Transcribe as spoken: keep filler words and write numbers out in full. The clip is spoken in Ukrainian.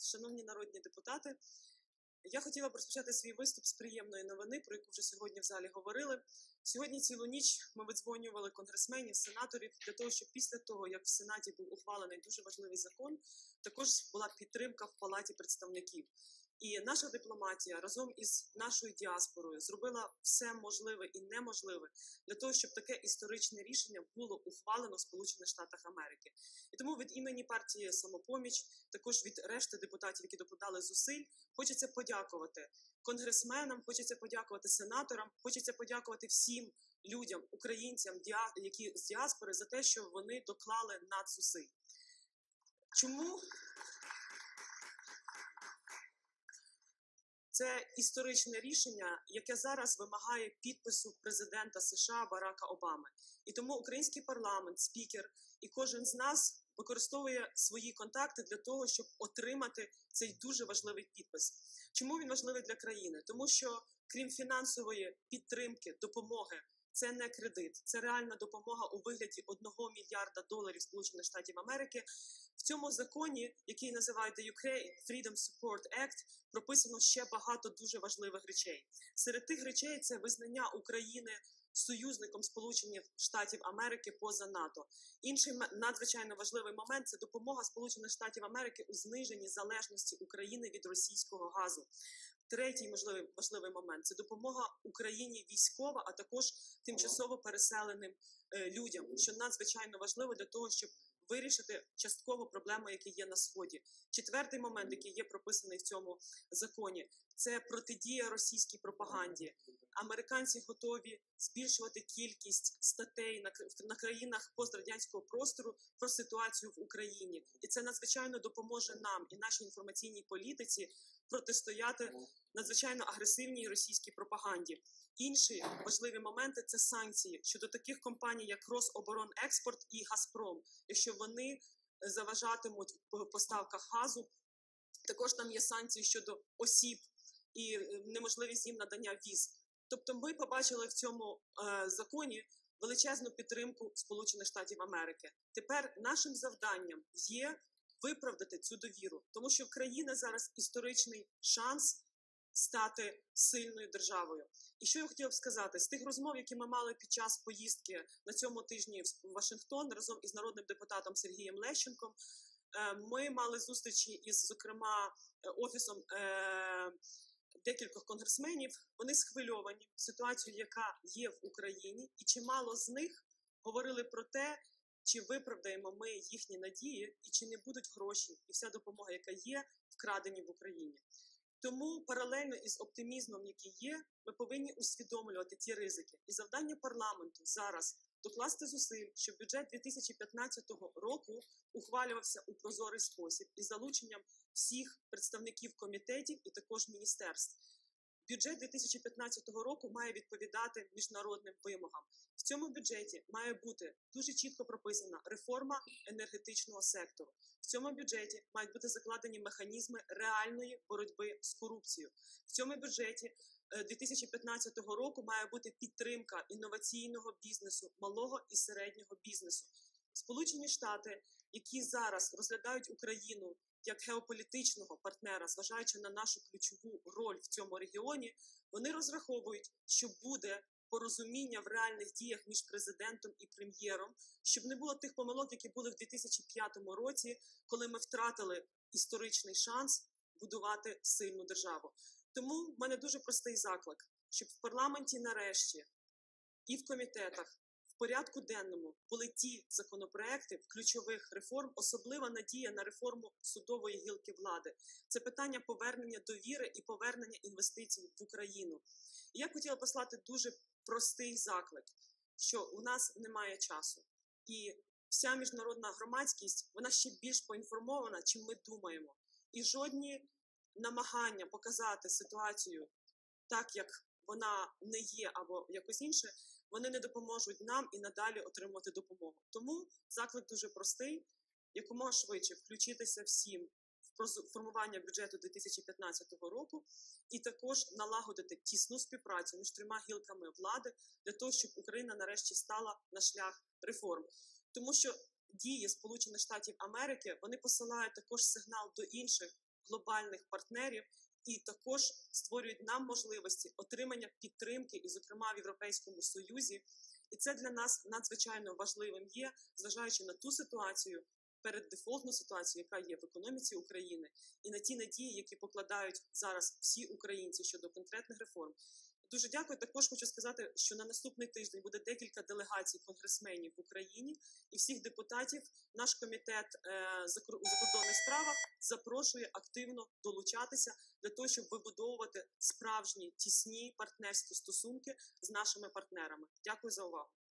шановні народні депутати, я хотіла б розпочати свій виступ з приємної новини, про яку вже сьогодні в залі говорили. Сьогодні цілу ніч ми видзвонювали конгресменів, сенаторів для того, щоб після того, як в Сенаті був ухвалений дуже важливий закон, також була підтримка в Палаті представників. І наша дипломатія разом із нашою діаспорою зробила все можливе і неможливе для того, щоб таке історичне рішення було ухвалено в Сполучених Штатах Америки. І тому від імені партії «Самопоміч», також від решти депутатів, які докладали зусиль, хочеться подякувати конгресменам, хочеться подякувати сенаторам, хочеться подякувати всім людям, українцям, які з діаспори, за те, що вони доклали надзусиль. Чому? Це історичне рішення, яке зараз вимагає підпису президента США Барака Обами. І тому український парламент, спікер і кожен з нас використовує свої контакти для того, щоб отримати цей дуже важливий підпис. Чому він важливий для країни? Тому що, крім фінансової підтримки, допомоги, це не кредит, це реальна допомога у вигляді одного мільярда доларів Сполучених Штатів Америки. В цьому законі, який називають Ukraine Freedom Support Act, прописано ще багато дуже важливих речей. Серед тих речей це визнання України союзником Сполучених Штатів Америки поза НАТО. Інший надзвичайно важливий момент – це допомога Сполучених Штатів Америки у зниженні залежності України від російського газу. Третій можливий, важливий момент – це допомога Україні військова, а також тимчасово переселеним е, людям, що надзвичайно важливо для того, щоб вирішити частково проблеми, які є на Сході. Четвертий момент, який є прописаний в цьому законі, це протидія російській пропаганді. Американці готові збільшувати кількість статей на, на країнах пострадянського простору про ситуацію в Україні. І це надзвичайно допоможе нам і нашій інформаційній політиці протистояти надзвичайно агресивній російській пропаганді. Інші важливі моменти – це санкції щодо таких компаній, як Рособоронекспорт і Газпром, якщо вони заважатимуть в поставках газу. Також там є санкції щодо осіб і неможливість їм надання віз. Тобто ми побачили в цьому е, законі величезну підтримку Сполучених Штатів Америки. Тепер нашим завданням є виправдати цю довіру, тому що в країни зараз історичний шанс стати сильною державою. І що я хотіла б сказати, з тих розмов, які ми мали під час поїздки на цьому тижні в Вашингтон разом із народним депутатом Сергієм Лещенком, ми мали зустрічі із, зокрема, офісом декількох конгресменів. Вони схвильовані ситуацією, яка є в Україні, і чимало з них говорили про те, чи виправдаємо ми їхні надії, і чи не будуть гроші і вся допомога, яка є, вкрадені в Україні. Тому паралельно із оптимізмом, який є, ми повинні усвідомлювати ті ризики. І завдання парламенту зараз докласти зусиль, щоб бюджет дві тисячі п'ятнадцятого року ухвалювався у прозорий спосіб із залученням всіх представників комітетів і також міністерств. Бюджет дві тисячі п'ятнадцятого року має відповідати міжнародним вимогам. В цьому бюджеті має бути дуже чітко прописана реформа енергетичного сектору. В цьому бюджеті мають бути закладені механізми реальної боротьби з корупцією. В цьому бюджеті дві тисячі п'ятнадцятого року має бути підтримка інноваційного бізнесу, малого і середнього бізнесу. Сполучені Штати, які зараз розглядають Україну як геополітичного партнера, зважаючи на нашу ключову роль в цьому регіоні, вони розраховують, що буде порозуміння в реальних діях між президентом і прем'єром, щоб не було тих помилок, які були в дві тисячі п'ятому році, коли ми втратили історичний шанс будувати сильну державу. Тому в мене дуже простий заклик, щоб в парламенті нарешті і в комітетах в порядку денному були ті законопроекти ключових реформ, особлива надія на реформу судової гілки влади. Це питання повернення довіри і повернення інвестицій в Україну. І я б хотіла послати дуже простий заклик, що у нас немає часу. І вся міжнародна громадськість, вона ще більш поінформована, чим ми думаємо. І жодні намагання показати ситуацію так, як вона не є або якось інше, вони не допоможуть нам і надалі отримувати допомогу. Тому заклик дуже простий, якомога швидше включитися всім в формування бюджету дві тисячі п'ятнадцятого року і також налагодити тісну співпрацю між трьома гілками влади для того, щоб Україна нарешті стала на шлях реформ. Тому що дії Сполучених Штатів Америки, вони посилають також сигнал до інших глобальних партнерів і також створюють нам можливості отримання підтримки, і, зокрема, в Європейському Союзі. І це для нас надзвичайно важливим є, зважаючи на ту ситуацію, переддефолтну ситуацію, яка є в економіці України, і на ті надії, які покладають зараз всі українці щодо конкретних реформ. Дуже дякую. Також хочу сказати, що на наступний тиждень буде декілька делегацій конгресменів в Україні, і всіх депутатів наш комітет у закордонних справах запрошує активно долучатися для того, щоб вибудовувати справжні тісні партнерські стосунки з нашими партнерами. Дякую за увагу.